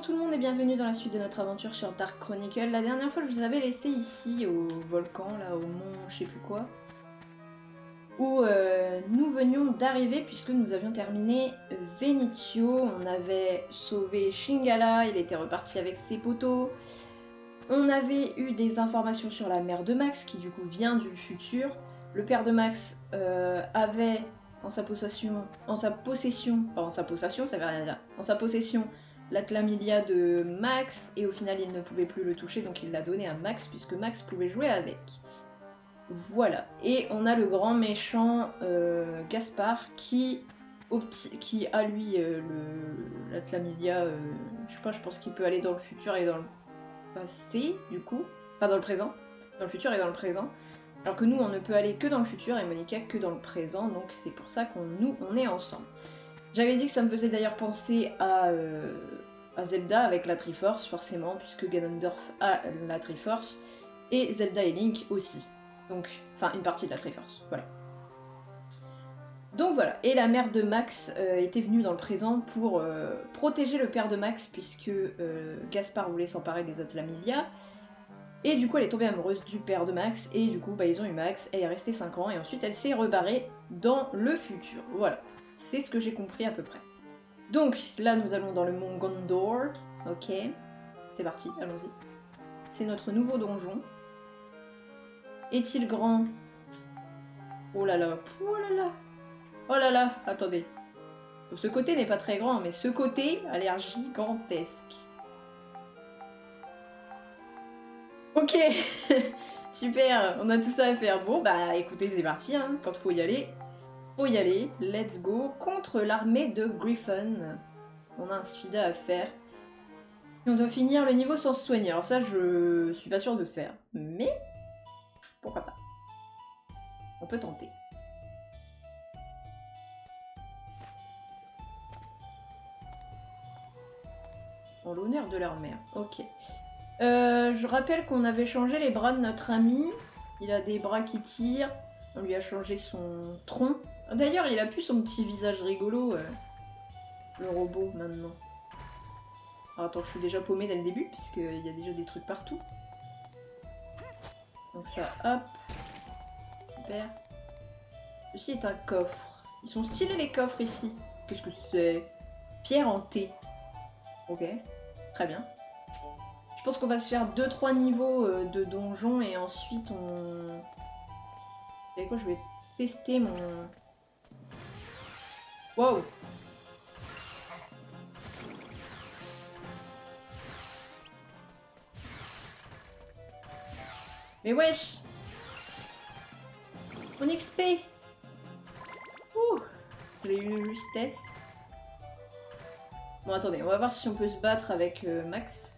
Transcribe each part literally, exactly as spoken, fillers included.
tout le monde et bienvenue dans la suite de notre aventure sur Dark Chronicle. La dernière fois je vous avais laissé ici au volcan, là au mont je sais plus quoi, où euh, nous venions d'arriver puisque nous avions terminé Venitio. On avait sauvé Shingala, il était reparti avec ses poteaux. On avait eu des informations sur la mère de Max qui du coup vient du futur. Le père de Max euh, avait en sa possession, en sa possession, pas en sa possession, ça veut rien dire, en sa possession la chlamydia de Max et au final il ne pouvait plus le toucher donc il l'a donné à Max puisque Max pouvait jouer avec. Voilà, et on a le grand méchant euh, Gaspard qui, qui a lui euh, le, la chlamydia, euh, je sais pas, je pense qu'il peut aller dans le futur et dans le passé du coup, enfin dans le présent, dans le futur et dans le présent, alors que nous on ne peut aller que dans le futur et Monica que dans le présent, donc c'est pour ça qu'on nous on est ensemble. J'avais dit que ça me faisait d'ailleurs penser à, euh, à Zelda avec la Triforce forcément, puisque Ganondorf a la Triforce et Zelda et Link aussi. Donc, enfin une partie de la Triforce, voilà. Donc voilà, et la mère de Max euh, était venue dans le présent pour euh, protéger le père de Max puisque euh, Gaspard voulait s'emparer des Atlamylia. Et du coup elle est tombée amoureuse du père de Max et du coup bah, ils ont eu Max, elle est restée cinq ans et ensuite elle s'est rebarrée dans le futur. Voilà, c'est ce que j'ai compris à peu près. Donc là nous allons dans le mont Gondor, ok, c'est parti, allons-y. C'est notre nouveau donjon. Est-il grand? Oh là là, oh là là, oh là là, attendez. Donc ce côté n'est pas très grand, mais ce côté a l'air gigantesque. Ok, super, on a tout ça à faire. Bon bah écoutez, c'est parti, hein. Quand faut y aller, faut y aller. Let's go contre l'armée de Griffon. On a un sfida à faire. Et on doit finir le niveau sans se soigner. Alors ça, je suis pas sûre de faire. Mais pourquoi pas. On peut tenter. En l'honneur de leur mère. Ok. Euh, je rappelle qu'on avait changé les bras de notre ami. Il a des bras qui tirent. On lui a changé son tronc. D'ailleurs, il a plus son petit visage rigolo, euh, le robot, maintenant. Alors, attends, je suis déjà paumée dès le début, puisqu'il y a déjà des trucs partout. Donc ça, hop. Super. Ceci est un coffre. Ils sont stylés les coffres ici. Qu'est-ce que c'est? Pierre en T. Ok, très bien. Je pense qu'on va se faire deux trois niveaux euh, de donjon et ensuite on... Vous savez quoi, je vais tester mon... Wow. Mais wesh. Mon X P. Ouh. J'ai eu une justesse. Bon attendez, on va voir si on peut se battre avec euh, Max.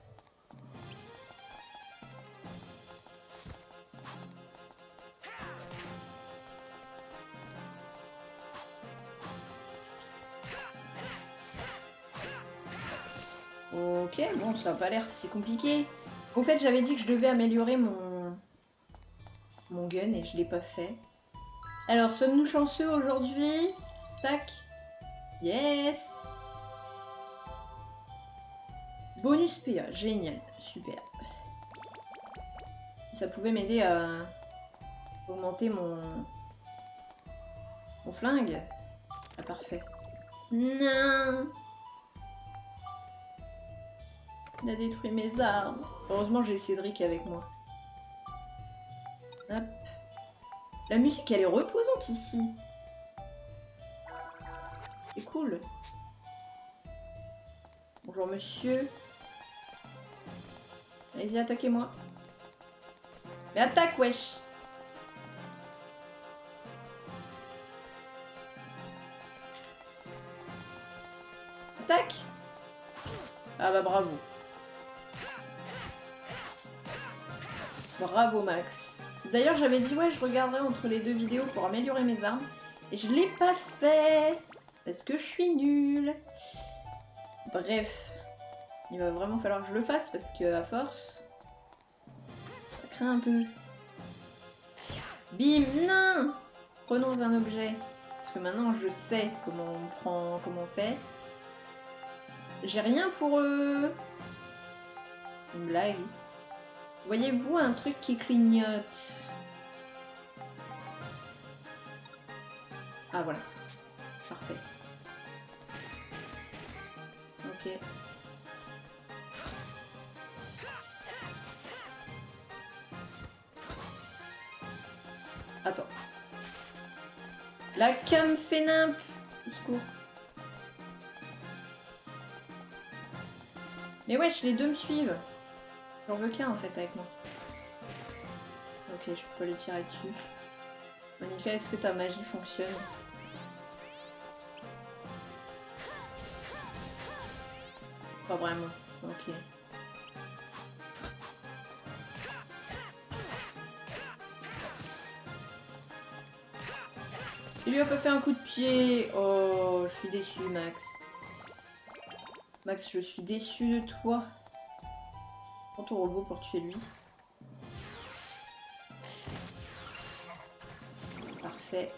Ok, bon, ça n'a pas l'air si compliqué. En fait, j'avais dit que je devais améliorer mon, mon gun et je l'ai pas fait. Alors, sommes-nous chanceux aujourd'hui? Tac. Yes. Bonus P A, génial, super. Ça pouvait m'aider à augmenter mon, mon flingue. Ah, parfait. Non. Il a détruit mes armes. Heureusement, j'ai Cédric avec moi. Hop. La musique, elle est reposante ici. C'est cool. Bonjour, monsieur. Allez-y, attaquez-moi. Mais attaque, wesh. Attaque. Ah bah bravo. Bravo Max. D'ailleurs j'avais dit ouais je regarderai entre les deux vidéos pour améliorer mes armes. Et je l'ai pas fait. Parce que je suis nulle. Bref. Il va vraiment falloir que je le fasse parce que à force... Ça craint un peu. Bim. Non. Prenons un objet. Parce que maintenant je sais comment on prend, comment on fait. J'ai rien pour eux. Une blague. Voyez-vous un truc qui clignote? Ah voilà. Parfait. Ok. Attends. La cam fait nimp. Au secours. Mais wesh, les deux me suivent. J'en veux qu'un en fait avec moi. Ok, je peux les tirer dessus. Monica, est-ce que ta magie fonctionne? Pas vraiment. Ok. Il lui a pas fait un coup de pied. Oh, je suis déçue, Max. Max, je suis déçue de toi. Prends ton robot pour tuer lui. Parfait.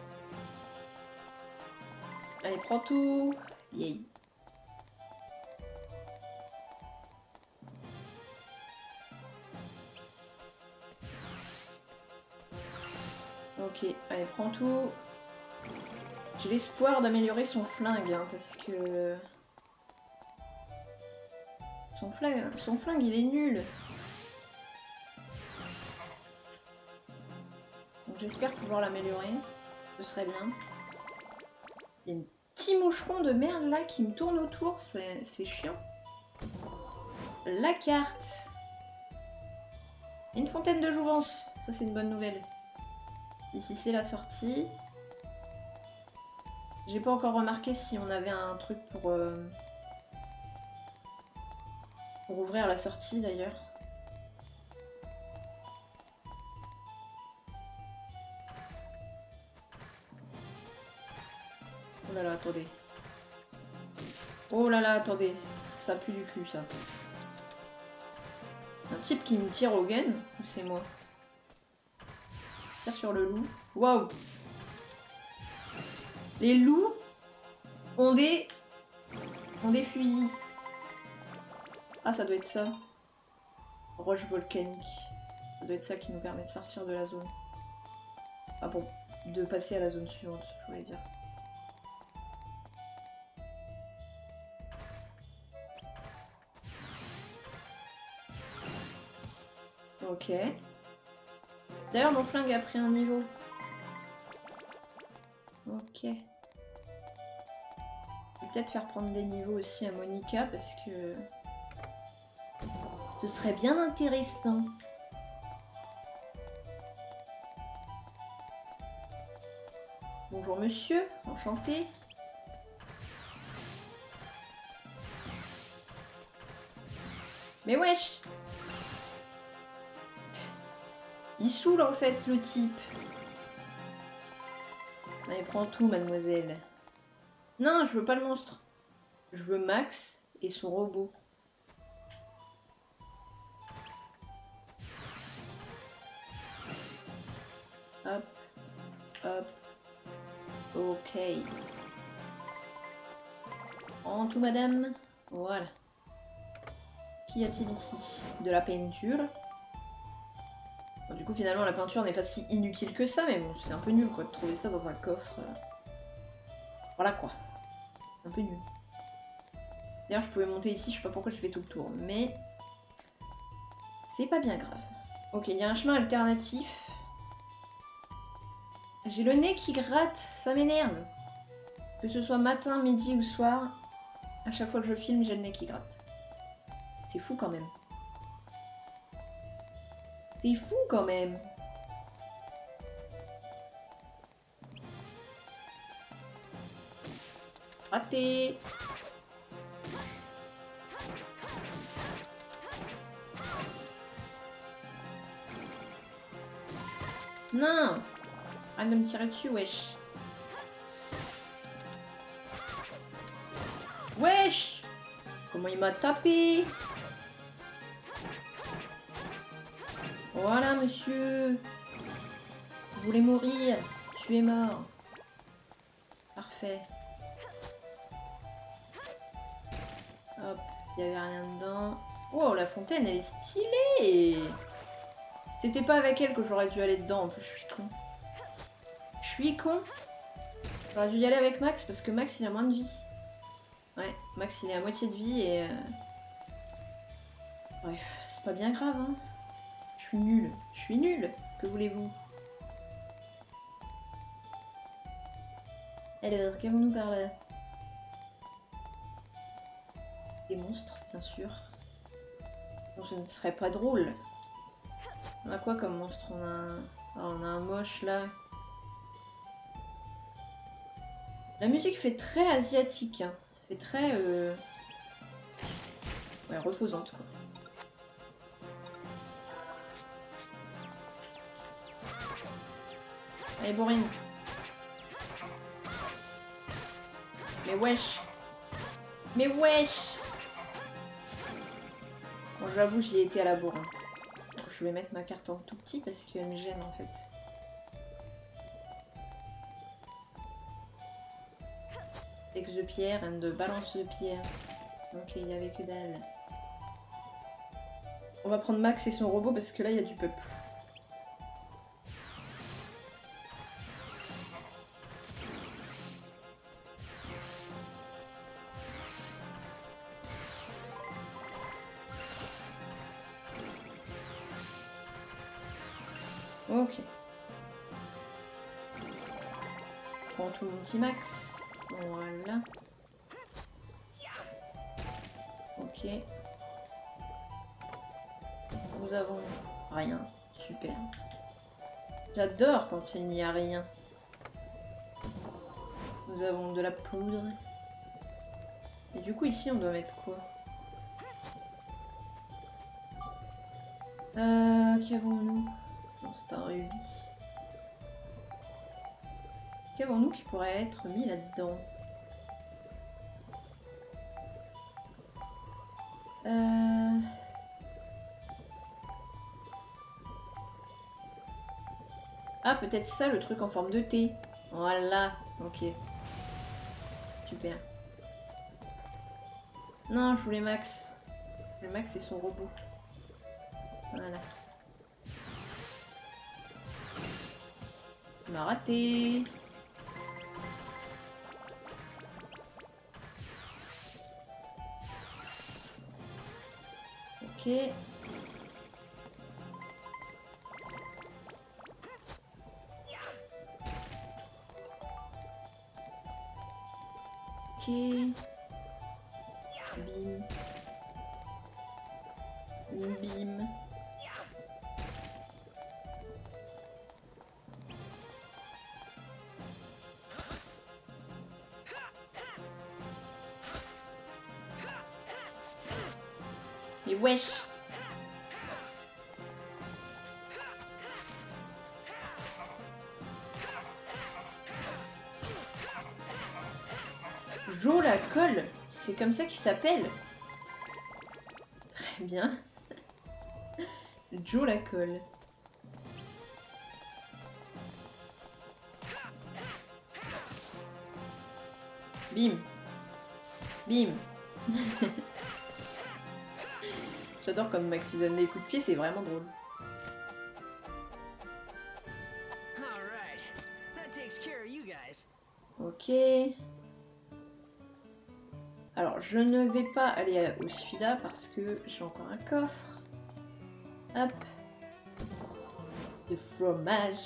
Allez, prends tout. Yay. Ok, allez, prends tout. J'ai l'espoir d'améliorer son flingue, hein, parce que... Son flingue, son flingue, il est nul. Donc j'espère pouvoir l'améliorer. Ce serait bien. Il y a un petit moucheron de merde là qui me tourne autour, c'est chiant. La carte. Une fontaine de jouvence, ça c'est une bonne nouvelle. Ici c'est la sortie. J'ai pas encore remarqué si on avait un truc pour, euh, pour ouvrir la sortie d'ailleurs. Oh là là, attendez. Oh là là, attendez. Ça pue du cul ça. Un type qui me tire au gun, ou c'est moi? Tire sur le loup. Waouh! Les loups ont des... ont des fusils. Ah, ça doit être ça. Roche volcanique. Ça doit être ça qui nous permet de sortir de la zone. Ah bon, de passer à la zone suivante, je voulais dire. Ok. D'ailleurs, mon flingue a pris un niveau. Ok. Je vais peut-être faire prendre des niveaux aussi à Monica parce que ce serait bien intéressant. Bonjour monsieur, enchanté. Mais wesh! Il saoule en fait le type. Allez, prends tout mademoiselle. Non, je veux pas le monstre. Je veux Max et son robot. Hop, hop. Ok. Prends tout madame. Voilà. Qu'y a-t-il ici? De la peinture. Bon, du coup finalement la peinture n'est pas si inutile que ça, mais bon c'est un peu nul quoi de trouver ça dans un coffre. Voilà quoi. Un peu nul. D'ailleurs je pouvais monter ici, je sais pas pourquoi je fais tout le tour, mais c'est pas bien grave. Ok, il y a un chemin alternatif. J'ai le nez qui gratte, ça m'énerve. Que ce soit matin, midi ou soir, à chaque fois que je filme, j'ai le nez qui gratte. C'est fou quand même. C'est fou quand même. Raté. Non. Arrête de me tirer dessus, wesh. Wesh. Comment il m'a tapé? Voilà, monsieur. Vous voulez mourir? Tu es mort. Parfait. Hop, il n'y avait rien dedans. Wow, la fontaine, elle est stylée. C'était pas avec elle que j'aurais dû aller dedans, en plus je suis con. Je suis con. J'aurais dû y aller avec Max parce que Max il a moins de vie. Ouais, Max il est à moitié de vie et... Euh... Bref, c'est pas bien grave hein. Je suis nulle. Je suis nulle. Que voulez-vous? Alors, qu'avons-nous par là? Des monstres, bien sûr. Bon, ce ne serait pas drôle. On a quoi comme monstre? On a un... Ah, on a un moche là. La musique fait très asiatique. Hein. Fait très... Euh... Ouais, reposante quoi. Allez, Bourrine. Mais wesh. Mais wesh. Bon, j'avoue, j'y ai été à la bourre. Hein. Je vais mettre ma carte en tout petit parce qu'elle me gêne en fait. Ex de pierre and de balance de pierre. Ok, il y avait que dalle. On va prendre Max et son robot parce que là, il y a du peuple. Ok. Je prends tout mon petit max. Voilà. Ok. Nous avons rien. Super. J'adore quand il n'y a rien. Nous avons de la poudre. Et du coup ici on doit mettre quoi? Euh... Qu'avons-nous? Non, c'est un rubis. Qu'avons-nous qui pourrait être mis là-dedans? Euh... Ah, peut-être ça, le truc en forme de T. Voilà, ok. Super. Non, je voulais Max. Le Max, c'est son robot. Voilà. On a raté. Ok. Ok. Bim. Bim. Mais wesh. Jo la colle, c'est comme ça qu'il s'appelle. Très bien. Jo la colle. Bim. Bim. J'adore comme Max il donne des coups de pied, c'est vraiment drôle. Ok. Alors, je ne vais pas aller au celui-là parce que j'ai encore un coffre. Hop. De fromage.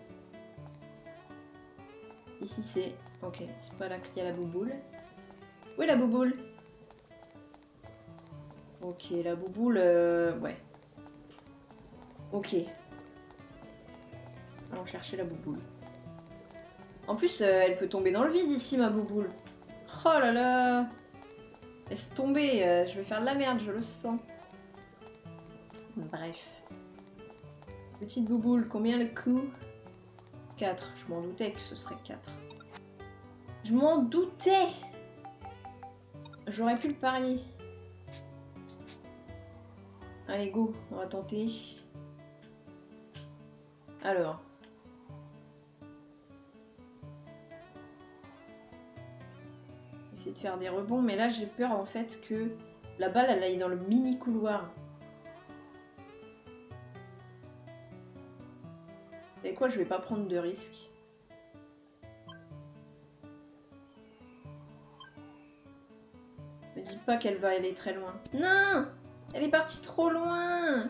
Ici c'est... Ok, c'est pas là qu'il y a la bouboule. Où est la bouboule? Ok, la bouboule... Euh... Ouais. Ok. Allons chercher la bouboule. En plus, euh, elle peut tomber dans le vide ici, ma bouboule. Oh là là. Laisse tomber, euh, je vais faire de la merde, je le sens. Bref. Petite bouboule, combien le coût? quatre. Je m'en doutais que ce serait quatre. Je m'en doutais. J'aurais pu le parier. Allez, go, on va tenter. Alors. Essayer de faire des rebonds, mais là j'ai peur en fait que La balle, elle aille dans le mini couloir. Et quoi, je vais pas prendre de risques. Me dis pas qu'elle va aller très loin. Non! Elle est partie trop loin!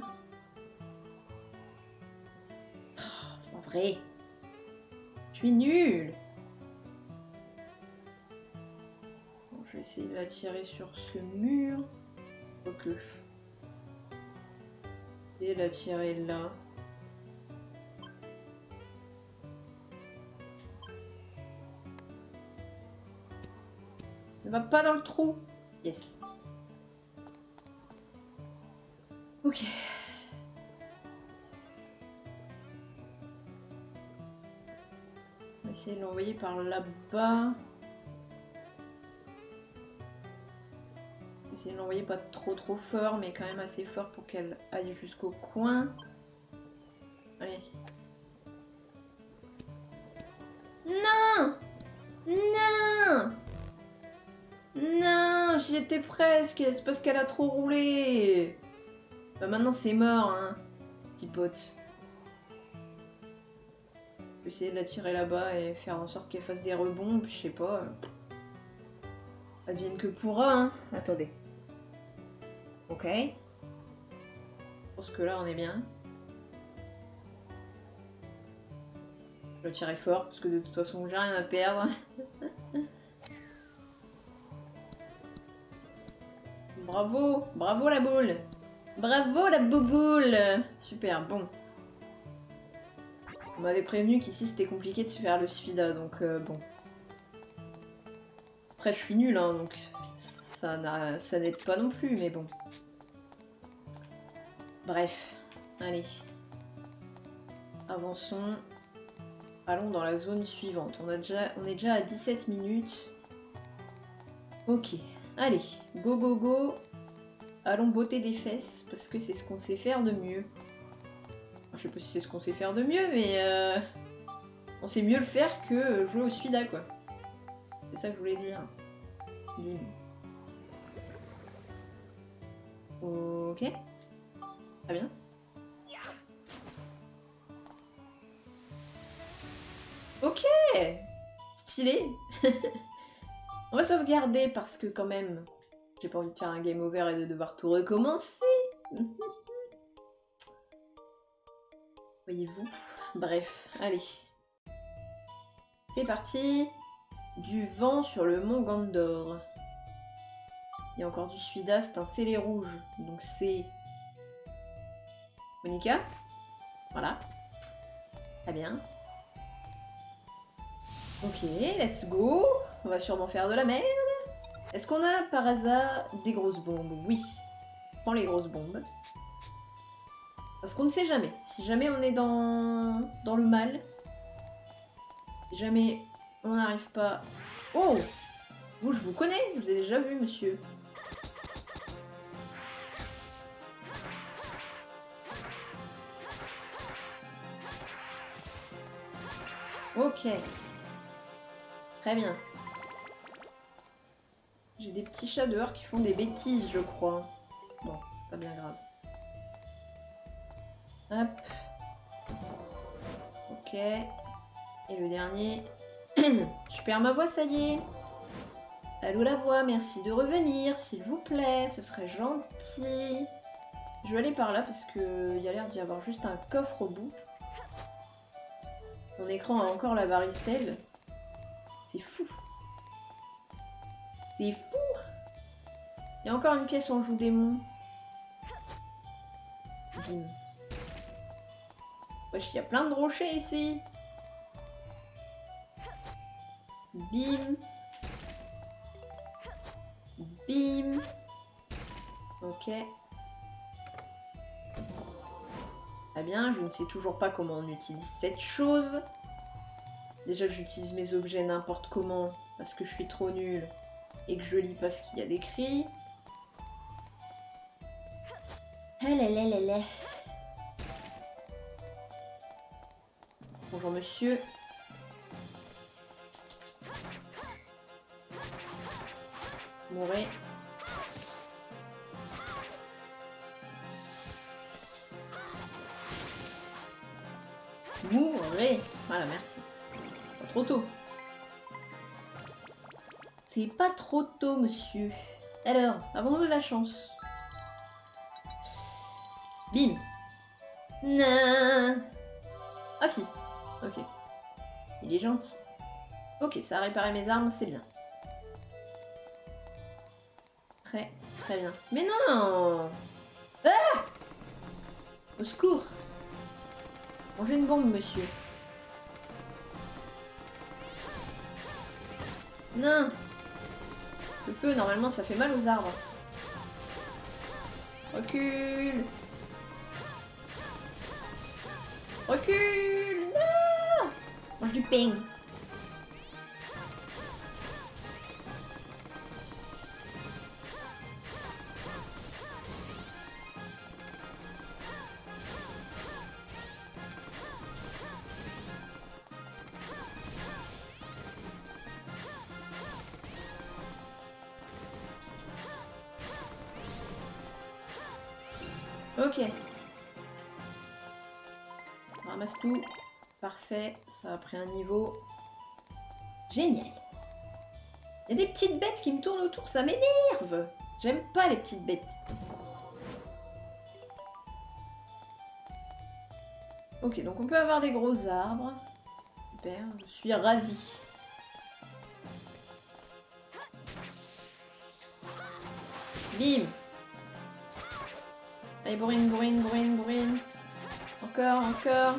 Oh, c'est pas vrai. Je suis nulle. Bon, je vais essayer de la tirer sur ce mur. Ok. Et la tirer là. Ne va pas dans le trou. Yes. Ok. On va essayer de l'envoyer par là-bas. Essayer de l'envoyer pas trop trop fort, mais quand même assez fort pour qu'elle aille jusqu'au coin. Allez. Non! Non! Non, j'y étais presque, c'est parce qu'elle a trop roulé. Bah maintenant c'est mort, hein, petit pote. Je vais essayer de la tirer là-bas et faire en sorte qu'elle fasse des rebonds, je sais pas. Advienne que pourra, hein. Attendez. Ok. Je pense que là on est bien. Je vais tirer fort parce que de toute façon j'ai rien à perdre. Bravo, bravo la boule. Bravo la bouboule. Super, bon. On m'avait prévenu qu'ici c'était compliqué de se faire le sfida, donc euh, bon. Après je suis nulle, hein, donc ça n'aide pas non plus, mais bon. Bref, allez. Avançons. Allons dans la zone suivante. On, a déjà, on est déjà à dix-sept minutes. Ok. Allez, go go go. Allons botter des fesses, parce que c'est ce qu'on sait faire de mieux. Enfin, je sais pas si c'est ce qu'on sait faire de mieux, mais euh, on sait mieux le faire que jouer au sfida, quoi. C'est ça que je voulais dire. Bim. Ok. Très bien. Ok. Stylé. On va sauvegarder parce que quand même, j'ai pas envie de faire un game over et de devoir tout recommencer. Voyez-vous. Bref, allez. C'est parti. Du vent sur le mont Gandor. Il y a encore du sfida, c'est un scellé rouge. Donc c'est... Monica. Voilà. Très bien. Ok, let's go. On va sûrement faire de la merde. Est-ce qu'on a par hasard des grosses bombes? Oui. Prends les grosses bombes. Parce qu'on ne sait jamais. Si jamais on est dans, dans le mal. Si jamais on n'arrive pas... Oh! Vous, je vous connais. Je vous ai déjà vu, monsieur. Ok. Très bien. J'ai des petits chats dehors qui font des bêtises, je crois. Bon, c'est pas bien grave. Hop. Ok. Et le dernier. Je perds ma voix, ça y est. Allô la voix, merci de revenir, s'il vous plaît, ce serait gentil. Je vais aller par là parce qu'il y a l'air d'y avoir juste un coffre au bout. Mon écran a encore la varicelle. C'est fou. C'est fou. Il y a encore une pièce en joue démon. Bim. Wesh, il y a plein de rochers ici. Bim. Bim. Ok. Très bien, je ne sais toujours pas comment on utilise cette chose. Déjà que j'utilise mes objets n'importe comment parce que je suis trop nulle et que je lis pas ce qu'il y a d'écrit. Ah là là là là. Bonjour monsieur. Mourez. Mourrez. Voilà, merci. Pas trop tôt. C'est pas trop tôt, monsieur. Alors, avons-nous de la chance? Bim. Non. Ah si. Ok. Il est gentil. Ok, ça a réparé mes armes, c'est bien. Très, très bien. Mais non. Ah! Au secours. Mangez une bombe, monsieur. Non. Le feu, normalement, ça fait mal aux arbres. Recule. Recule. Non. Mange du pain. Ok. On ramasse tout. Parfait. Ça a pris un niveau. Génial. Il y a des petites bêtes qui me tournent autour. Ça m'énerve. J'aime pas les petites bêtes. Ok, donc on peut avoir des gros arbres. Super. Je suis ravie. Bim. Allez, bourrine, bourrine, bourrine, bourrine. Encore, encore.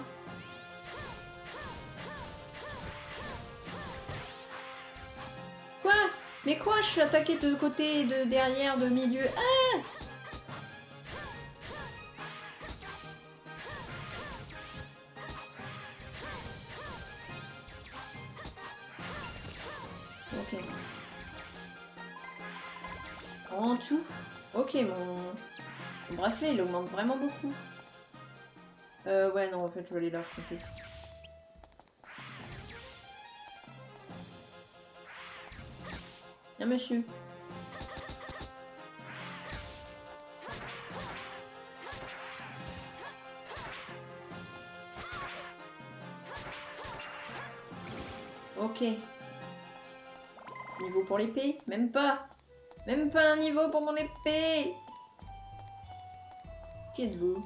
Quoi? Mais quoi? Je suis attaquée de côté, de derrière, de milieu. Ah! Ok. En tout. Ok, mon... mon bracelet, il augmente vraiment beaucoup. Euh, ouais, non, en fait, je vais aller là, côté. Bien, monsieur. Ok. Niveau pour l'épée? Même pas. Même pas un niveau pour mon épée. Qui êtes-vous?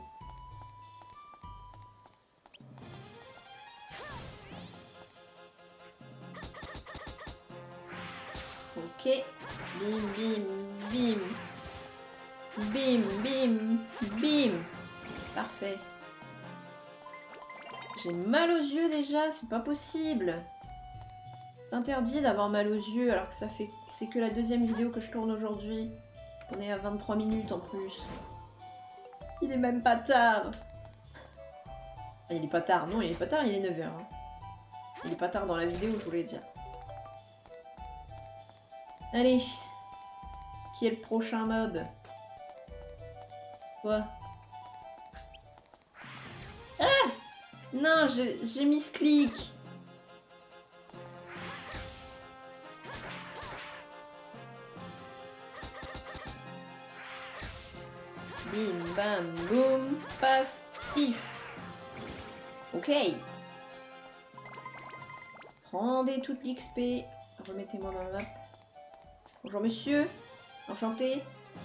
Ok. Bim, bim, bim. Bim, bim, bim. Parfait. J'ai mal aux yeux déjà, c'est pas possible. C'est interdit d'avoir mal aux yeux alors que ça fait... C'est que la deuxième vidéo que je tourne aujourd'hui. On est à vingt-trois minutes en plus. Il est même pas tard. Ah, il est pas tard, non il est pas tard, il est neuf heures. Hein. Il est pas tard dans la vidéo, je voulais dire. Allez. Qui est le prochain mob? Quoi? Ah! Non, j'ai mis ce clic. Bim, bam, boum, paf, pif. Ok. Prendez toute l'X P. Remettez-moi dans la map. Bonjour monsieur. Enchanté.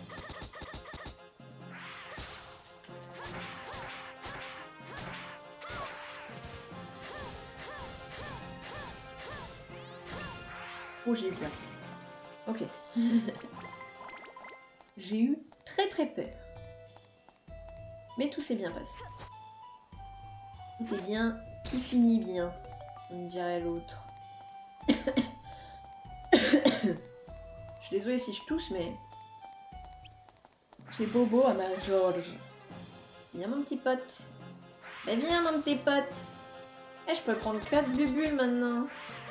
Oh, j'ai eu peur. Ok. J'ai eu très très peur. Mais tout s'est bien passé. Tout est bien qui finit bien, on dirait l'autre. Je suis désolée si je tousse, mais... J'ai bobo à ma George. Viens mon petit pote. Mais viens mon petit pote. Eh, je peux prendre quatre bubules maintenant.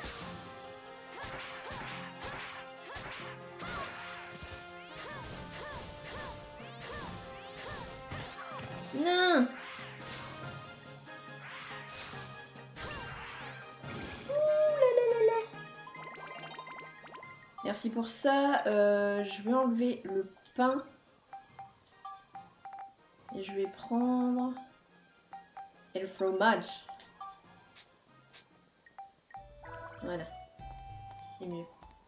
Non. Merci pour ça. Euh, je vais enlever le pain. Et je vais prendre... Et le fromage. Voilà. C'est mieux.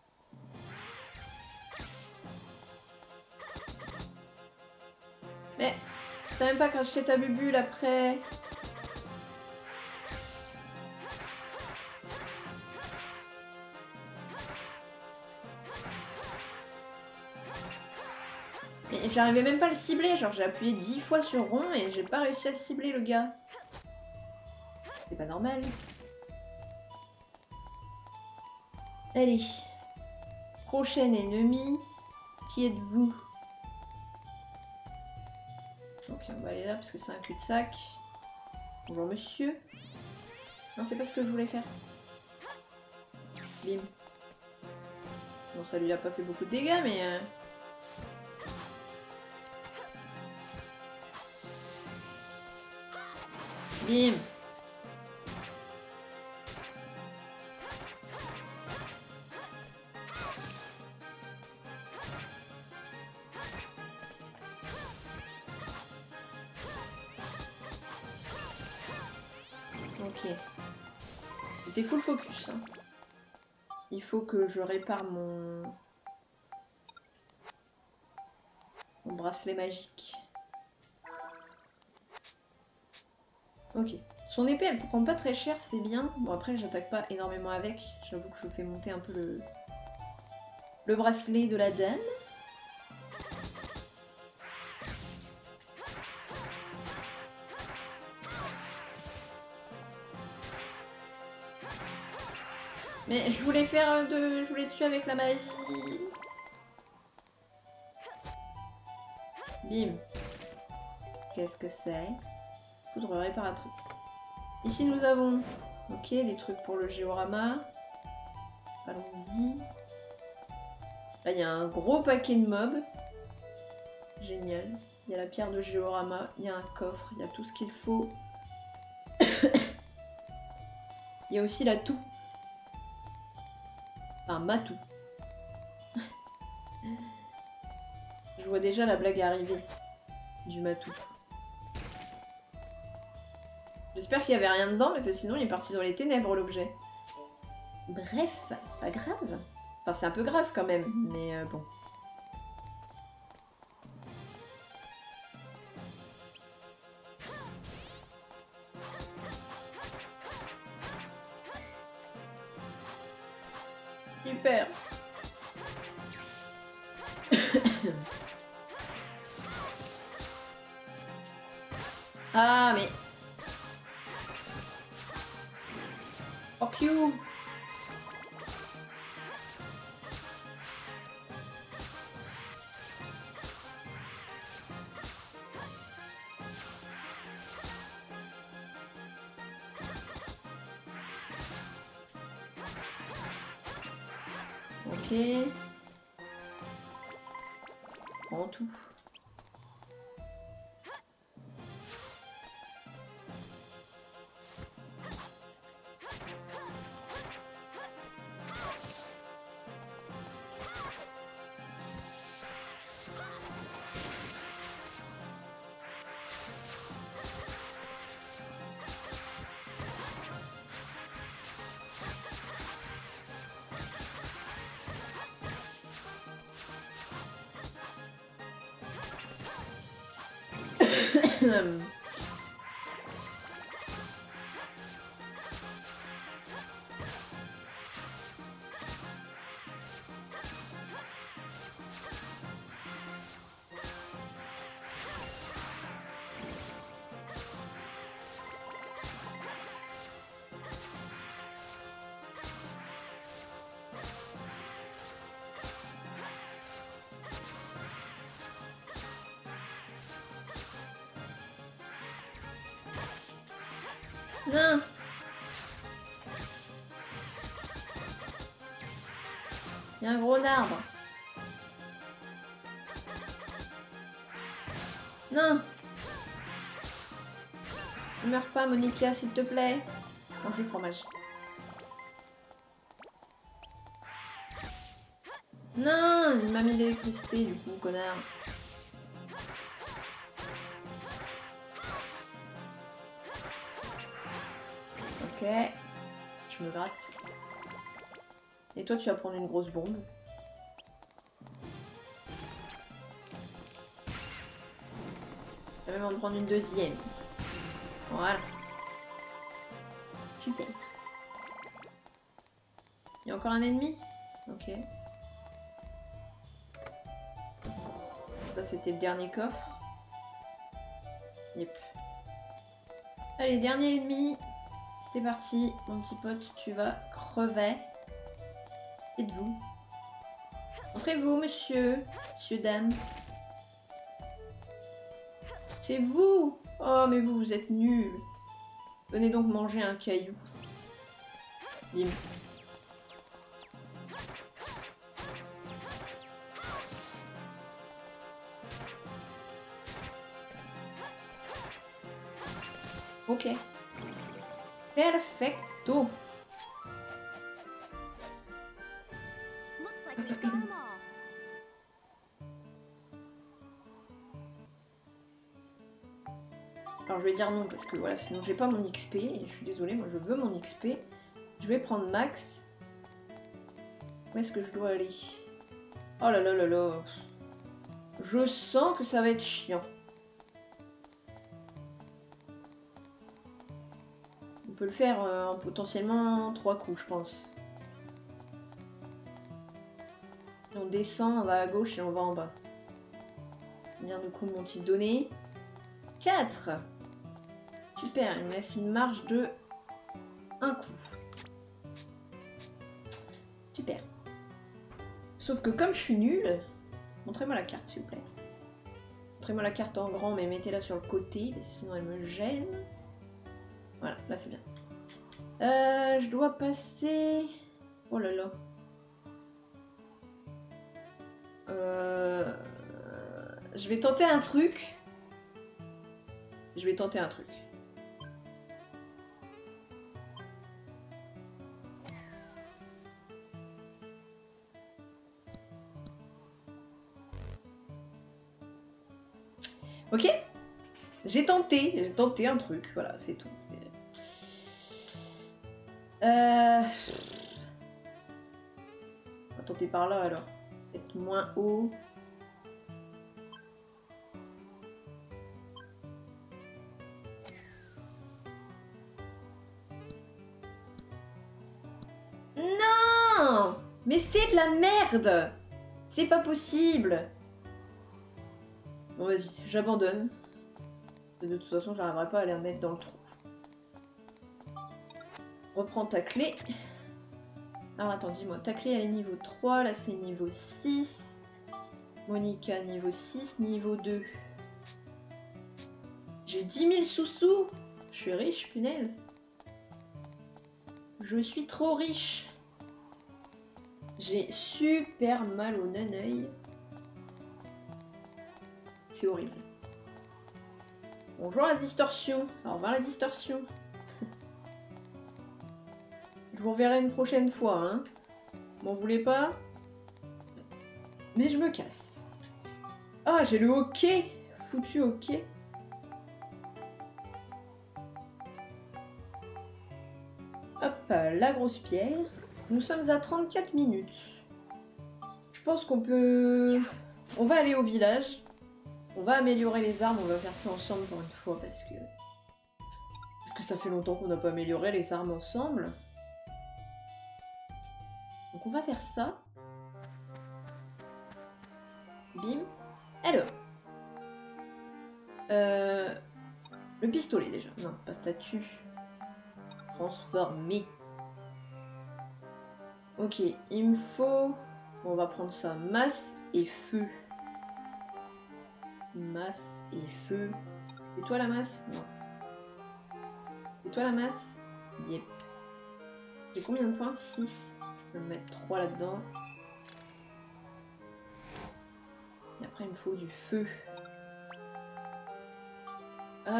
Mais t'as même pas craché ta bubule après. Et j'arrivais même pas à le cibler, genre j'ai appuyé dix fois sur rond et j'ai pas réussi à le cibler le gars. C'est pas normal. Allez. Prochain ennemi. Qui êtes-vous? Ok, on va aller là parce que c'est un cul-de-sac. Bonjour monsieur. Non, c'est pas ce que je voulais faire. Bim. Bon, ça lui a pas fait beaucoup de dégâts, mais... Euh... Bim. Ok. C'était full focus. Hein. Il faut que je répare mon... mon bracelet magique. Ok. Son épée, elle prend pas très cher, c'est bien. Bon, après, j'attaque pas énormément avec. J'avoue que je fais monter un peu le... le bracelet de la dame. Mais je voulais faire de... je voulais tuer avec la magie. Bim. Qu'est-ce que c'est? Poudre réparatrice. Ici nous avons... Ok, des trucs pour le géorama. Allons-y. Là, il y a un gros paquet de mobs. Génial. Il y a la pierre de géorama, il y a un coffre, il y a tout ce qu'il faut. Il y a aussi la toux. Enfin, ma toux. Je vois déjà la blague arriver. Du matou. J'espère qu'il n'y avait rien dedans, parce que sinon il est parti dans les ténèbres l'objet. Bref, c'est pas grave. Enfin, c'est un peu grave quand même, mais euh, bon. Super. Ah, mais... Fuck you. Ok. Prends tout. Non. Il y a un gros arbre. Non. Ne meurs pas, Monica, s'il te plaît. Mange du fromage. Non, il m'a mis l'électricité, du coup, connard. Ok. Je me gratte. Et toi, tu vas prendre une grosse bombe. Tu vas même en prendre une deuxième. Voilà. Super. Il y a encore un ennemi? Ok. Ça, c'était le dernier coffre. Yep. Allez, dernier ennemi. C'est parti, mon petit pote, tu vas crever. Êtes-vous? Entrez-vous, monsieur. Monsieur, dame. C'est vous! Oh, mais vous, vous êtes nuls. Venez donc manger un caillou. Bim. Ok. Perfecto. Alors je vais dire non parce que voilà, sinon j'ai pas mon X P et je suis désolée, moi je veux mon X P. Je vais prendre max. Où est-ce que je dois aller? Oh là là là là. Je sens que ça va être chiant. On peut le faire euh, en potentiellement trois coups, je pense. On descend, on va à gauche et on va en bas. Combien de coups m'ont-ils donné? quatre. Super, il me laisse une marge de un coup. Super. Sauf que comme je suis nulle, montrez-moi la carte s'il vous plaît. Montrez-moi la carte en grand mais mettez-la sur le côté, sinon elle me gêne. Voilà, là c'est bien. Euh, je dois passer... Oh là là. Euh... Je vais tenter un truc. Je vais tenter un truc. Ok? J'ai tenté, j'ai tenté un truc, voilà, c'est tout. Euh... On va tenter par là alors. Peut-être moins haut. Non! Mais c'est de la merde! C'est pas possible! Bon vas-y, j'abandonne. De toute façon, j'arriverai pas à les remettre dans le trou. Reprends ta clé. Alors attends, dis-moi, ta clé elle est niveau trois, là c'est niveau six. Monica niveau six, niveau deux. J'ai dix mille sous-sous. Je suis riche, punaise. Je suis trop riche. J'ai super mal au naneuil. C'est horrible. Bonjour la distorsion. Au revoir la distorsion. Je vous reverrai une prochaine fois, hein. M'en voulez pas. Mais je me casse. Ah, j'ai le hockey. Foutu hockey. Hop, la grosse pierre. Nous sommes à trente-quatre minutes. Je pense qu'on peut... On va aller au village. On va améliorer les armes. On va faire ça ensemble pour une fois parce que... Parce que ça fait longtemps qu'on n'a pas amélioré les armes ensemble. Donc on va faire ça. Bim. Alors. Euh... Le pistolet déjà. Non, pas statue. Transformer. Ok, il me faut... Bon, on va prendre ça. Masse et feu. Masse et feu. C'est toi la masse? Non. C'est toi la masse? Yep. J'ai combien de points? six. Je peux me mettre trois là-dedans. Et après, il me faut du feu. Hop.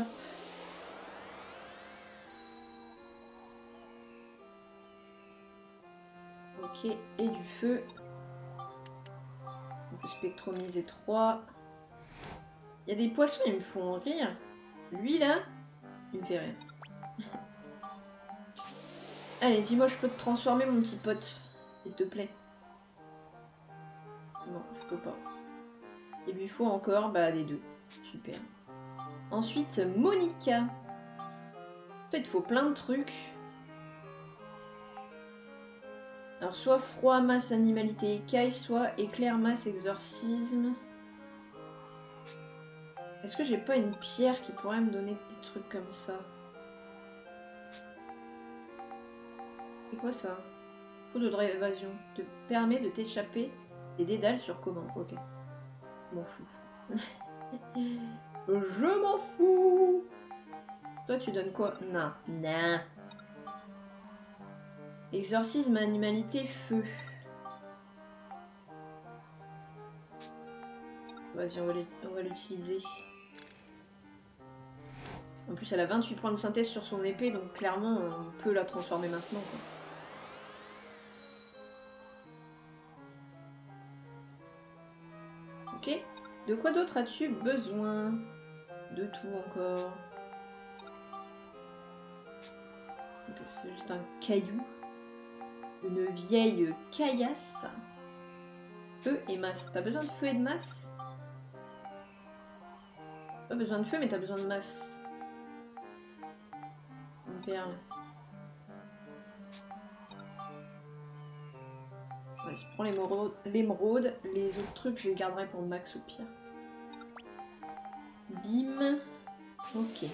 Ok, et du feu. On peut spectromiser trois. Il y a des poissons, ils me font rire. Lui, là, il me fait rire. Allez, dis-moi, je peux te transformer, mon petit pote. S'il te plaît. Non, je peux pas. Il lui faut encore bah, les deux. Super. Ensuite, Monica. En fait, il faut plein de trucs. Alors, soit froid, masse, animalité, écaille, soit éclair, masse, exorcisme. Est-ce que j'ai pas une pierre qui pourrait me donner des trucs comme ça? C'est quoi ça? Poudre de évasion. Te permet de t'échapper des dédales sur commande. Ok. Je m'en fous. Je m'en fous. Toi, tu donnes quoi? Non. Non. Exorcisme, animalité, feu. Vas-y, on va l'utiliser. En plus, elle a vingt-huit points de synthèse sur son épée, donc clairement, on peut la transformer maintenant, quoi. Ok. De quoi d'autre as-tu besoin? De tout encore. C'est juste un caillou. Une vieille caillasse. Feu et masse. T'as besoin de feu et de masse? Pas besoin de feu, mais t'as besoin de masse. Une perle. Ouais, je prends l'émeraude. Les autres trucs, je les garderai pour max au pire. Bim. Ok.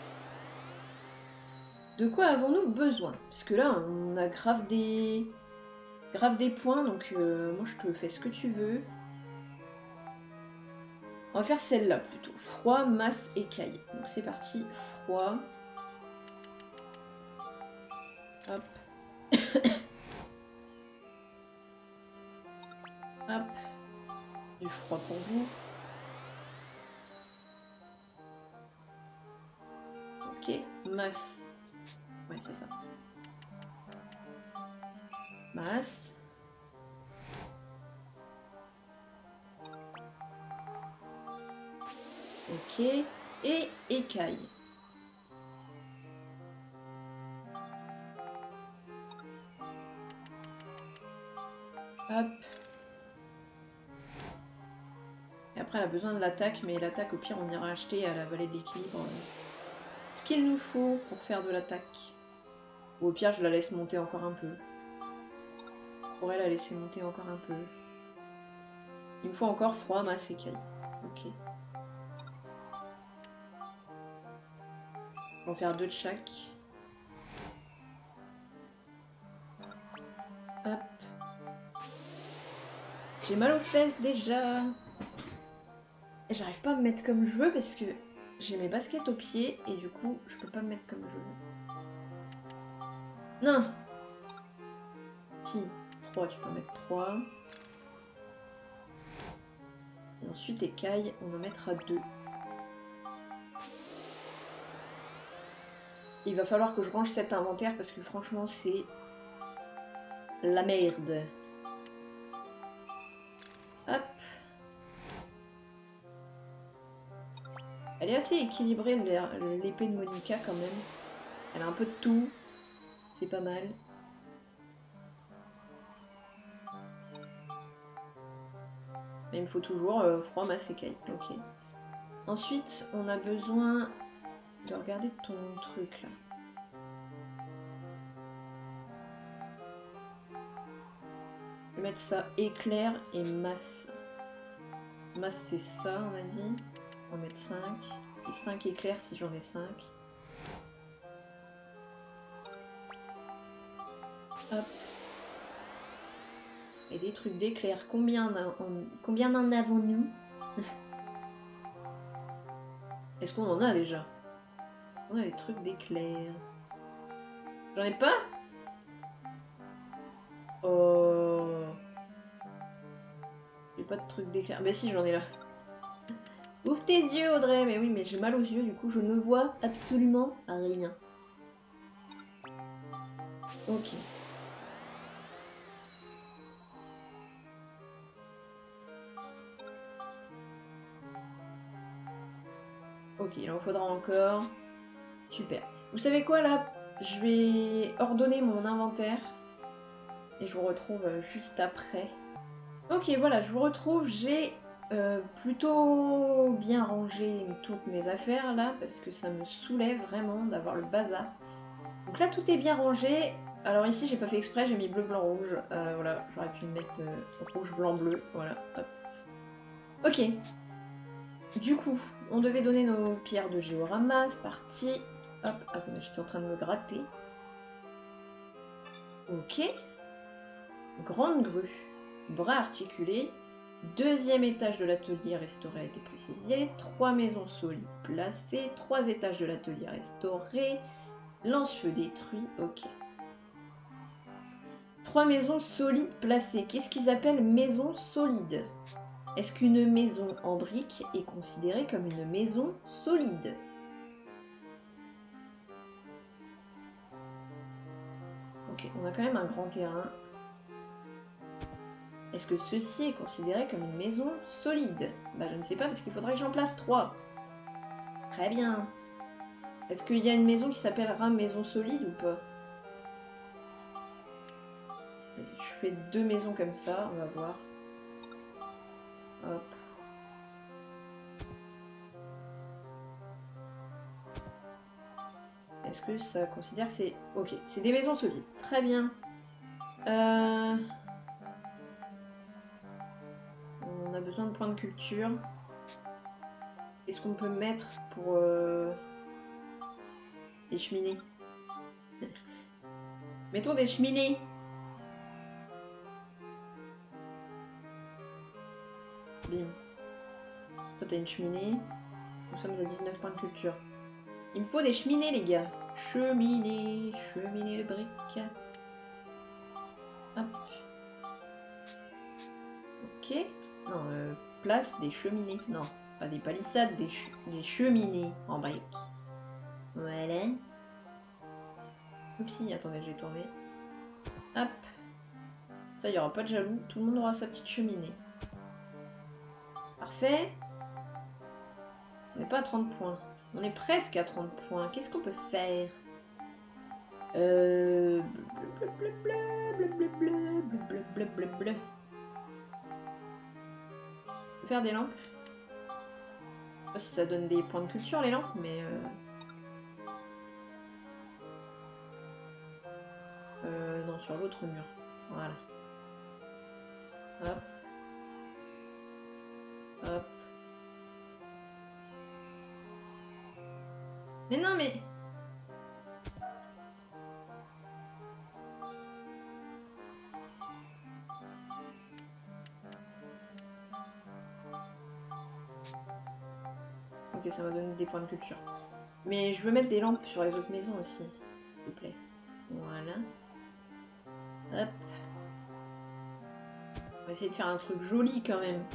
De quoi avons-nous besoin? Parce que là, on a grave des... grave des points, donc euh, moi je peux faire ce que tu veux. On va faire celle-là plutôt. Froid, masse, écaille. Donc c'est parti. Froid. Hop. Hop. Du froid pour vous. Ok. Masse. Ouais, c'est ça. Masse. Ok. Et écaille. Hop. Et après, elle a besoin de l'attaque, mais l'attaque, au pire, on ira acheter à la vallée de l'équilibre ce qu'il nous faut pour faire de l'attaque. Ou au pire, je la laisse monter encore un peu. Je pourrais la laisser monter encore un peu. Il me faut encore froid, masse, écaille. Ok. On va faire deux de chaque. Hop. J'ai mal aux fesses déjà. J'arrive pas à me mettre comme je veux parce que j'ai mes baskets aux pieds et du coup je peux pas me mettre comme je veux. Non. Si. trois, tu peux en mettre trois. Et ensuite écaille, on en mettra deux. Il va falloir que je range cet inventaire parce que franchement c'est la merde. Hop. Elle est assez équilibrée l'épée de Monica quand même. Elle a un peu de tout. C'est pas mal. Mais il me faut toujours euh, froid, masse, écaille. Ok. Ensuite, on a besoin de regarder ton truc là. Je vais mettre ça éclair et masse. Masse c'est ça on a dit. On va mettre cinq. Et cinq éclairs si j'en ai cinq. Hop. Et des trucs d'éclair. Combien combien en avons-nous? Est-ce qu'on en a déjà? On a des trucs d'éclair. J'en ai pas? Oh. J'ai pas de trucs d'éclair. Bah si, j'en ai là. Ouvre tes yeux, Audrey. Mais oui, mais j'ai mal aux yeux, du coup, je ne vois absolument rien. Ok. Ok, il en faudra encore. Super. Vous savez quoi, là? Je vais ordonner mon inventaire. Et je vous retrouve juste après. Ok, voilà, je vous retrouve. J'ai euh, plutôt bien rangé toutes mes affaires là, parce que ça me saoulait vraiment d'avoir le bazar. Donc là, tout est bien rangé. Alors ici, j'ai pas fait exprès, j'ai mis bleu, blanc, rouge. Euh, voilà, j'aurais pu mettre euh, rouge, blanc, bleu. Voilà, hop. Ok. Du coup, on devait donner nos pierres de géorama, c'est parti. Hop, attendez, j'étais en train de me gratter. Ok. Grande grue. Bras articulés. Deuxième étage de l'atelier restauré a été précisé. Trois maisons solides placées. Trois étages de l'atelier restauré. Lance-feu détruit. Ok. Trois maisons solides placées. Qu'est-ce qu'ils appellent maison solide? Est-ce qu'une maison en briques est considérée comme une maison solide? Ok, on a quand même un grand terrain. Est-ce que ceci est considéré comme une maison solide? Bah je ne sais pas parce qu'il faudrait que j'en place trois. Très bien. Est-ce qu'il y a une maison qui s'appellera maison solide ou pas? Vas-y, je fais deux maisons comme ça, on va voir. Hop. Est-ce que ça considère que c'est... Ok, c'est des maisons solides. Très bien. Euh... On a besoin de points de culture. Qu'est-ce qu'on peut mettre pour euh... des cheminées? Mettons des cheminées. Bim. Toi t'as une cheminée. Nous sommes à dix-neuf points de culture. Il me faut des cheminées les gars. Cheminée, cheminée de briques. Hop. Ok. Non, euh, place des cheminées. Non, pas des palissades, des, ch des cheminées en briques. Voilà. Oupsie, attendez, j'ai tourné. Hop. Ça, il n'y aura pas de jaloux. Tout le monde aura sa petite cheminée. Parfait. On n'est pas à trente points. On est presque à trente points. Qu'est-ce qu'on peut faire? Euh... Blablabla. Faire des lampes. Je sais pas si ça donne des points de culture les lampes, mais... Euh... Euh, non, sur l'autre mur. Voilà. Hop. Hop. Mais non, mais... Ok, ça m'a donné des points de culture. Mais je veux mettre des lampes sur les autres maisons aussi, s'il vous plaît. Voilà. Hop. On va essayer de faire un truc joli quand même.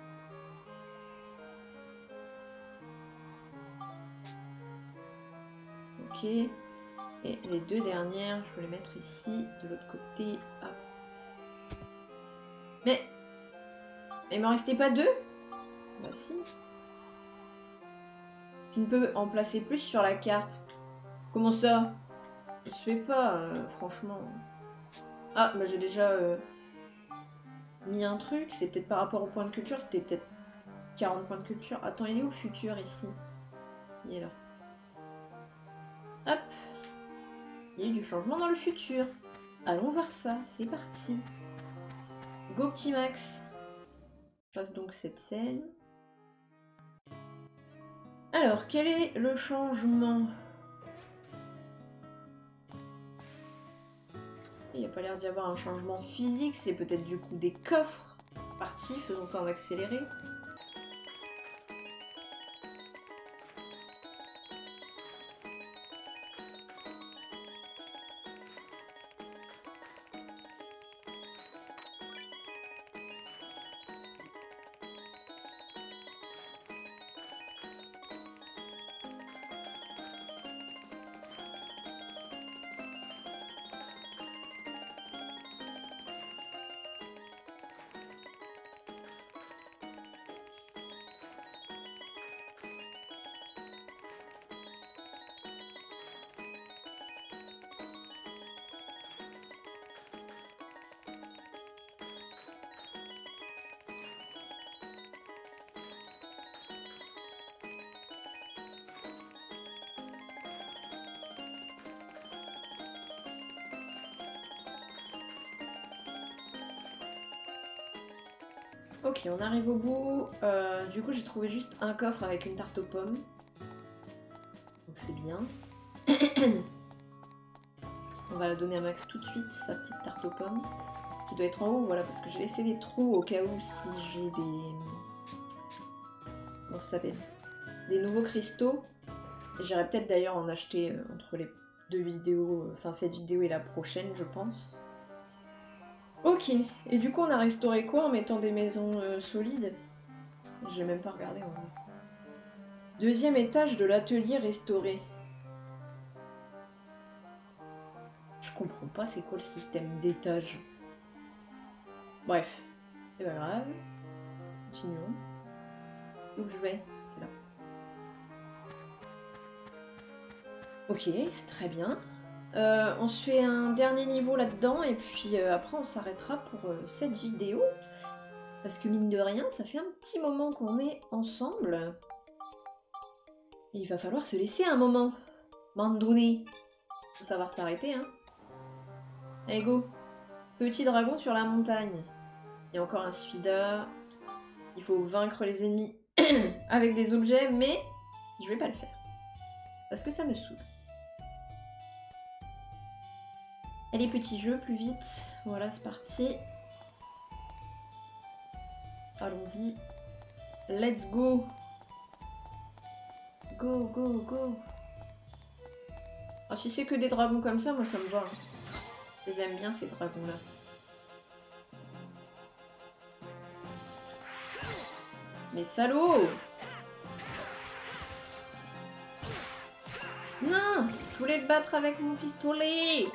Ok. Et les deux dernières, je vais les mettre ici, de l'autre côté. Hop. Mais... Il m'en restait pas deux? Bah si. Tu ne peux en placer plus sur la carte. Comment ça? Ça se fait pas, euh, franchement. Ah, bah j'ai déjà euh, mis un truc. C'est peut-être par rapport au point de culture. C'était peut-être quarante points de culture. Attends, il est où le futur ici? Il est là. Hop. Il y a eu du changement dans le futur. Allons voir ça. C'est parti. Go petit Max. Je passe donc cette scène. Alors, quel est le changement? Il n'y a pas l'air d'y avoir un changement physique, c'est peut-être du coup des coffres. Parti, faisons ça en accéléré. Ok, on arrive au bout. Euh, du coup, j'ai trouvé juste un coffre avec une tarte aux pommes. Donc c'est bien. On va la donner à Max tout de suite, sa petite tarte aux pommes. Qui doit être en haut, voilà, parce que j'ai laissé des trous au cas où si j'ai des... Comment ça s'appelle? Des nouveaux cristaux. J'irai peut-être d'ailleurs en acheter euh, entre les deux vidéos, euh, enfin cette vidéo et la prochaine, je pense. Ok, et du coup on a restauré quoi en mettant des maisons euh, solides? J'ai même pas regardé en vrai. Deuxième étage de l'atelier restauré. Je comprends pas c'est quoi le système d'étage. Bref, c'est pas grave. Continuons. Où je vais? C'est là. Ok, très bien. Euh, on se fait un dernier niveau là-dedans et puis euh, après on s'arrêtera pour euh, cette vidéo. Parce que mine de rien, ça fait un petit moment qu'on est ensemble. Et il va falloir se laisser un moment. Mandoni. Faut savoir s'arrêter, hein. Allez, go. Petit dragon sur la montagne. Il y a encore un Sfida. Il faut vaincre les ennemis avec des objets, mais je vais pas le faire. Parce que ça me saoule. Allez, petit jeu, plus vite. Voilà, c'est parti. Allons-y. Let's go. Go, go, go. Ah, si c'est que des dragons comme ça, moi ça me va. Hein. Je les aime bien ces dragons-là. Mais salaud! Non! Je voulais le battre avec mon pistolet!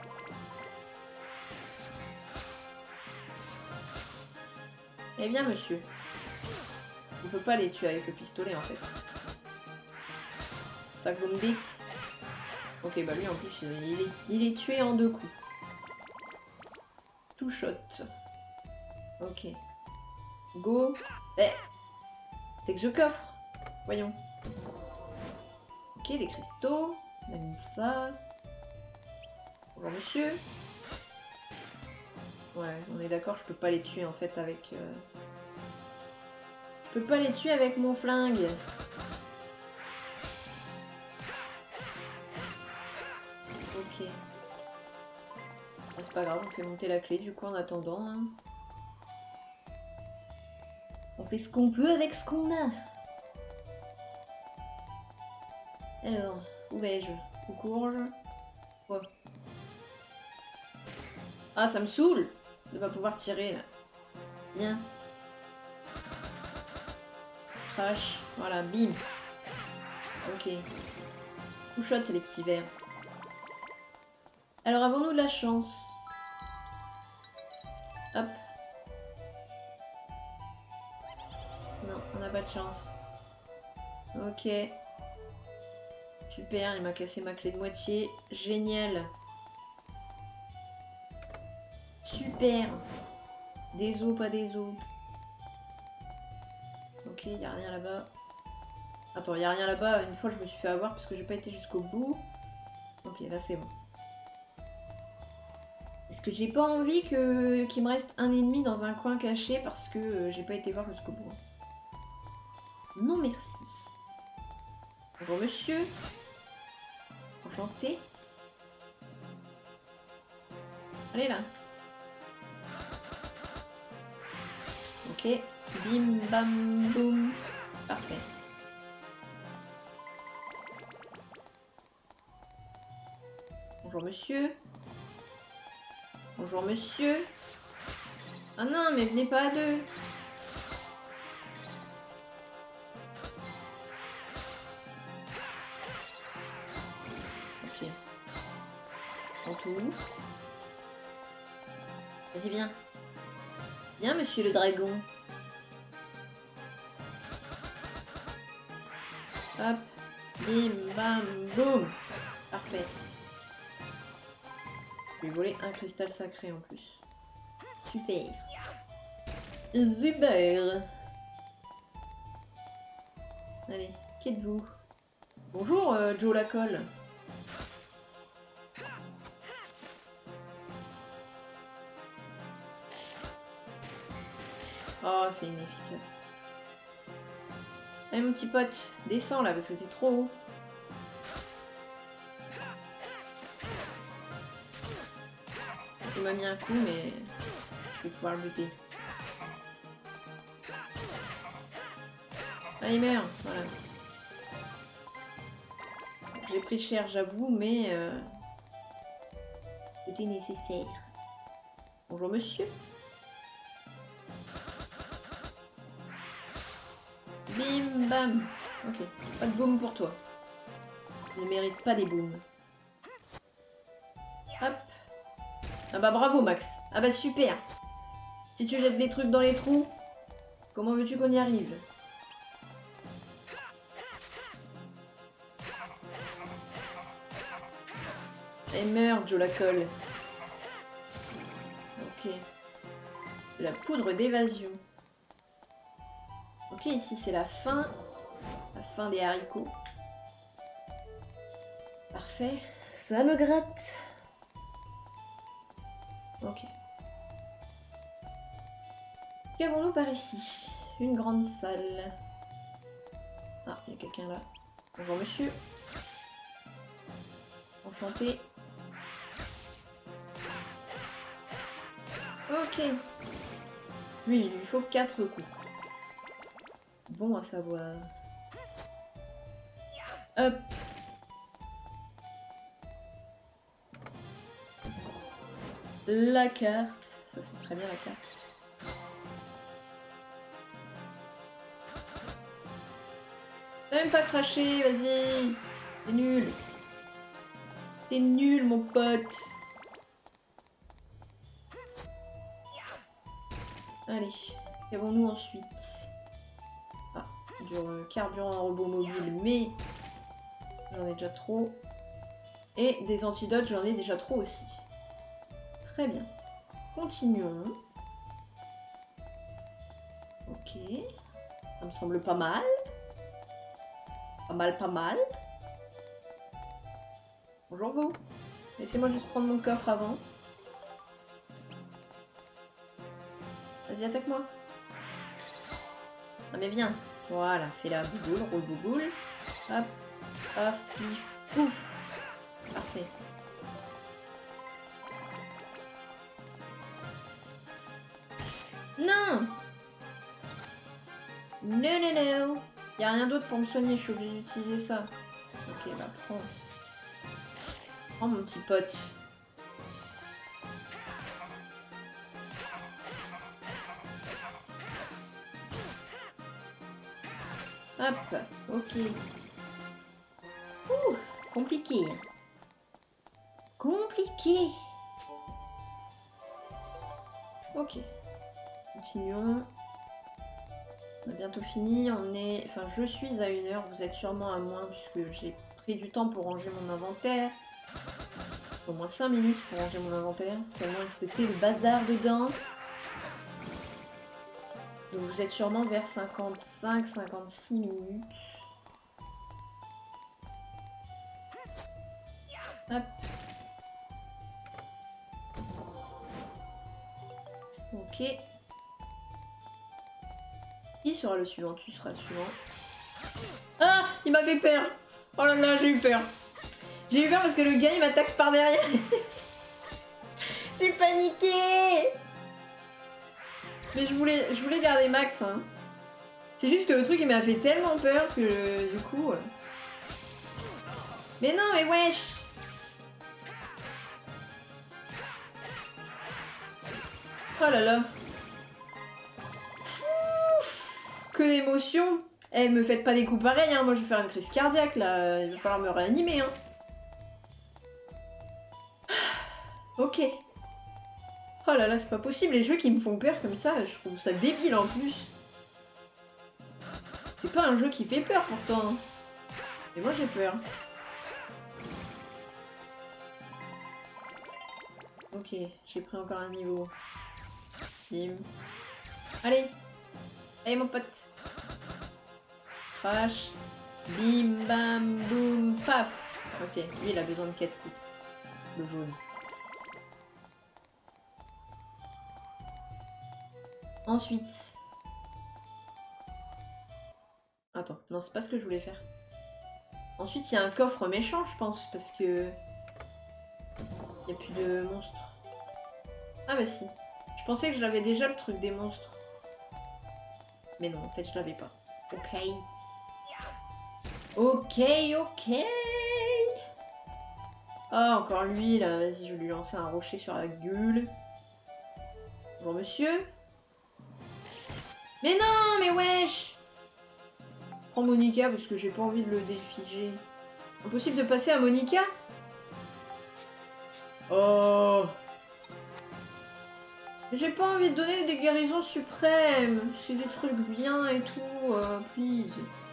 Eh bien, monsieur. On peut pas les tuer avec le pistolet, en fait. Ça que vous me dites? Ok, bah lui, en plus, il est, il est tué en deux coups. Two shot. Ok. Go. Eh! C'est que je coffre. Voyons. Ok, les cristaux. On a mis ça. Bonjour, monsieur. Ouais, on est d'accord, je peux pas les tuer, en fait, avec... Euh... Je peux pas les tuer avec mon flingue. Ok. Ah, c'est pas grave, on fait monter la clé du coup en attendant. Hein. On fait ce qu'on peut avec ce qu'on a. Alors, où vais-je? Où cours-je? Quoi? Ah, ça me saoule de pas pouvoir tirer là. Bien. Crash. Voilà, bim. Ok. Couchotte les petits verres. Alors avons-nous de la chance? Hop. Non, on n'a pas de chance. Ok. Super, il m'a cassé ma clé de moitié. Génial. Super. Des os, pas des os. Ok, il n'y a rien là-bas. Attends, il n'y a rien là-bas. Une fois, je me suis fait avoir parce que j'ai pas été jusqu'au bout. Ok, là, c'est bon. Est-ce que j'ai pas envie que qu'il me reste un ennemi dans un coin caché parce que euh, j'ai pas été voir jusqu'au bout? Non, merci. Bonjour, monsieur. Enchanté. Allez, là. Ok. Bim, bam, boum. Parfait. Bonjour, monsieur. Bonjour, monsieur. Ah non, mais venez pas à deux. Ok. En tout. Vas-y, viens. Viens, monsieur le dragon. Hop. Bim, bam, boum. Parfait. Je lui ai volé un cristal sacré en plus. Super. Super. Allez, qui êtes-vous? Bonjour, euh, Joe Lacolle. Oh, c'est inefficace. Allez, mon petit pote, descends là parce que t'es trop haut. Il m'a mis un coup, mais je vais pouvoir le buter. Allez, meurs, voilà. J'ai pris cher, j'avoue, mais euh, c'était nécessaire. Bonjour, monsieur. Bim, bam. Ok, pas de baume pour toi. Je ne mérite pas des baumes. Hop. Ah bah bravo, Max. Ah bah super. Si tu jettes des trucs dans les trous, comment veux-tu qu'on y arrive? Et meurs, Joe la colle. Ok. De la poudre d'évasion. Ok, ici c'est la fin. La fin des haricots. Parfait. Ça me gratte. Ok. Qu'avons-nous par ici? Une grande salle. Ah, il y a quelqu'un là. Bonjour monsieur. Enchanté. Ok. Lui, il lui faut quatre coups. Bon à savoir. Hop. La carte. Ça, c'est très bien la carte. T'as même pas craché, vas-y. T'es nul. T'es nul, mon pote. Allez, qu'avons-nous ensuite? Ah, du carburant en robot mobile, mais j'en ai déjà trop. Et des antidotes, j'en ai déjà trop aussi. Très bien. Continuons. Ok. Ça me semble pas mal. Pas mal, pas mal. Bonjour vous. Laissez-moi juste prendre mon coffre avant. Vas-y, attaque-moi. Ah mais viens. Voilà, fais la bouboule, roule bouboule. Hop, hop, pif, pouf. Parfait. Non. Non, non, non. Y a rien d'autre pour me soigner, je suis obligée d'utiliser ça. Ok, bah prends. Prends mon petit pote. Hop, ok. Ouh, compliqué. Compliqué. Ok. Continuons. On a bientôt fini. On est... Enfin, je suis à une heure. Vous êtes sûrement à moins puisque j'ai pris du temps pour ranger mon inventaire. Au moins cinq minutes pour ranger mon inventaire. Tellement c'était le bazar dedans. Donc vous êtes sûrement vers cinquante-cinq cinquante-six minutes. Hop. Ok. Qui sera le suivant? Tu seras le suivant. Ah! Il m'a fait peur! Oh là là, j'ai eu peur! J'ai eu peur parce que le gars il m'attaque par derrière. J'ai paniqué! Mais je voulais, je voulais garder Max. Hein. C'est juste que le truc il m'a fait tellement peur que du coup... Euh... Mais non, mais wesh! Oh là là! Que d'émotion! Eh, me faites pas des coups pareils, hein. Moi je vais faire une crise cardiaque là, il va falloir me réanimer. Hein. Ok. Oh là là, c'est pas possible, les jeux qui me font peur comme ça, je trouve ça débile en plus. C'est pas un jeu qui fait peur pourtant. Hein. Et moi j'ai peur. Ok, j'ai pris encore un niveau. Bim. Allez. Allez mon pote. Crash. Bim bam boum paf. Ok, lui il a besoin de quatre coups. Le jaune. Ensuite, Attends, non, c'est pas ce que je voulais faire. Ensuite, il y a un coffre méchant, je pense, parce que... Il n'y a plus de monstres. Ah bah si. Je pensais que j'avais déjà le truc des monstres. Mais non, en fait, je l'avais pas. Ok. Ok, ok. Oh, encore lui, là. Vas-y, je vais lui lancer un rocher sur la gueule. Bonjour, monsieur. Mais non, mais wesh. Prends Monica, parce que j'ai pas envie de le défiger. Impossible de passer à Monica? Oh. J'ai pas envie de donner des guérisons suprêmes. C'est des trucs bien et tout. Euh, please.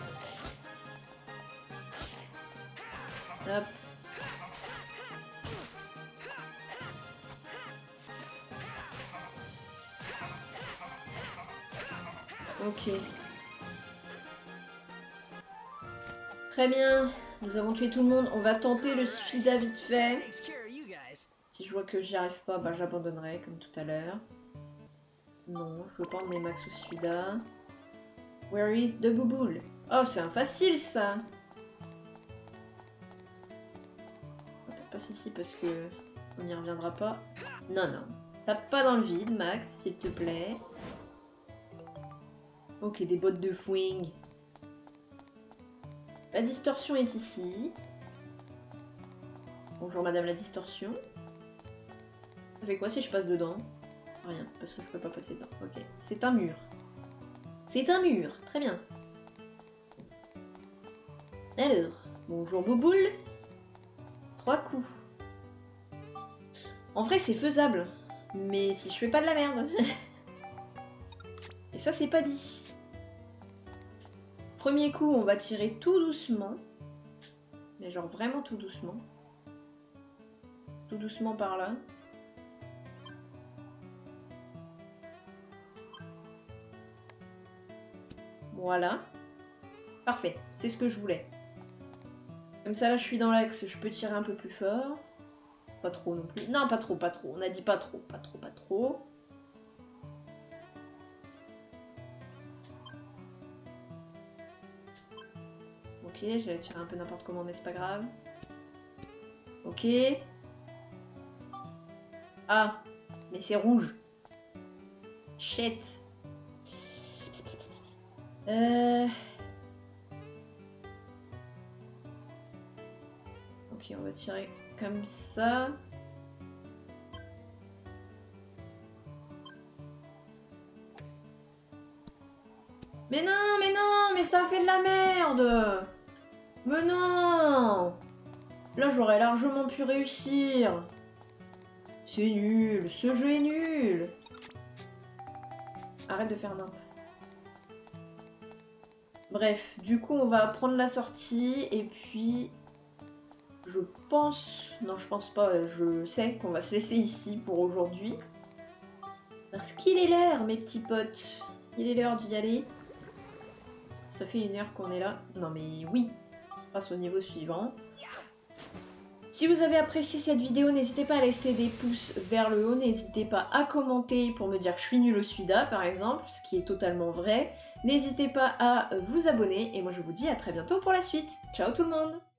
Hop. Ok. Très bien. Nous avons tué tout le monde. On va tenter le Sfida vite fait. Si je vois que j'y arrive pas, bah j'abandonnerai comme tout à l'heure. Non, je veux pas emmener Max au Sfida. Where is the bouboule? Oh, c'est un facile ça. On passe ici parce que on n'y reviendra pas. Non, non. Tape pas dans le vide, Max, s'il te plaît. Ok, des bottes de fouing. La distorsion est ici. Bonjour madame la distorsion. Ça fait quoi si je passe dedans? Rien, parce que je peux pas passer dedans. Ok, c'est un mur. C'est un mur, très bien. Alors, bonjour Bouboule. Trois coups. En vrai c'est faisable, mais si je fais pas de la merde. Et ça c'est pas dit. Premier coup, on va tirer tout doucement. Mais genre vraiment tout doucement. Tout doucement par là. Voilà. Parfait, c'est ce que je voulais. Comme ça là je suis dans l'axe, je peux tirer un peu plus fort. Pas trop non plus. Non, pas trop, pas trop. On a dit pas trop, pas trop, pas trop. Ok, j'allais tirer un peu n'importe comment, mais c'est pas grave. Ok. Ah, mais c'est rouge. Shit. Euh... Ok, on va tirer comme ça. Mais non, mais non, mais ça fait de la merde. Mais non. Là, j'aurais largement pu réussir. C'est nul, ce jeu est nul. Arrête de faire n'importe. Bref, du coup, on va prendre la sortie et puis... Je pense... Non, je pense pas. Je sais qu'on va se laisser ici pour aujourd'hui. Parce qu'il est l'heure, mes petits potes. Il est l'heure d'y aller. Ça fait une heure qu'on est là. Non mais oui. On passe au niveau suivant. Si vous avez apprécié cette vidéo, n'hésitez pas à laisser des pouces vers le haut. N'hésitez pas à commenter pour me dire que je suis nulle au Sfida, par exemple, ce qui est totalement vrai. N'hésitez pas à vous abonner. Et moi, je vous dis à très bientôt pour la suite. Ciao tout le monde!